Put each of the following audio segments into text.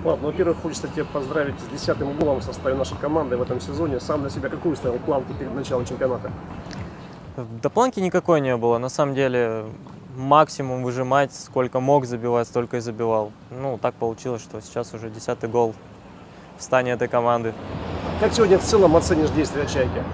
Ладно, во-первых, хочется тебя поздравить с 10-м голом в составе нашей команды в этом сезоне. Сам для себя какую ставил планку перед началом чемпионата? Да планки никакой не было. На самом деле максимум выжимать, сколько мог забивать, столько и забивал. Ну, так получилось, что сейчас уже 10-й гол в стане этой команды. Как сегодня в целом оценишь действия «Чайки»?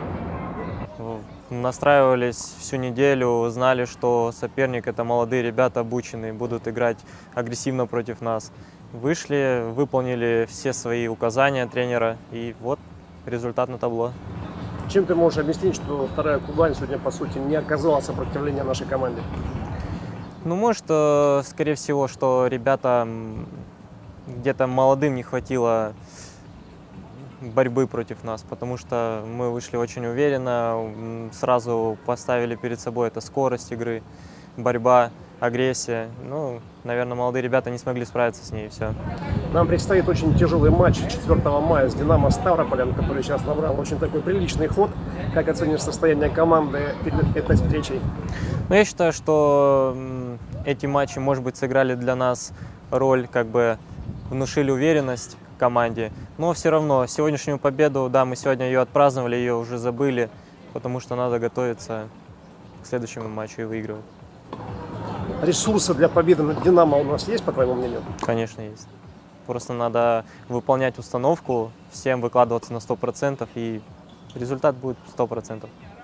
Настраивались всю неделю, знали, что соперник – это молодые ребята, обученные, будут играть агрессивно против нас. Вышли, выполнили все свои указания тренера, и вот результат на табло. Чем ты можешь объяснить, что вторая Кубань сегодня, по сути, не оказала сопротивления нашей команде? Ну, может, скорее всего, что ребята где-то молодым не хватило борьбы против нас, потому что мы вышли очень уверенно, сразу поставили перед собой это скорость игры, борьба, агрессия. Ну, наверное, молодые ребята не смогли справиться с ней, и все. Нам предстоит очень тяжелый матч 4 мая с «Динамо» Ставрополем, который сейчас набрал очень такой приличный ход. Как оценишь состояние команды перед этой встречей? Ну, я считаю, что эти матчи, может быть, сыграли для нас роль, как бы внушили уверенность команде. Но все равно сегодняшнюю победу, да, мы сегодня ее отпраздновали, ее уже забыли, потому что надо готовиться к следующему матчу и выигрывать. Ресурсы для победы над «Динамо» у нас есть, по твоему мнению? Конечно, есть. Просто надо выполнять установку, всем выкладываться на 100%, и результат будет 100%.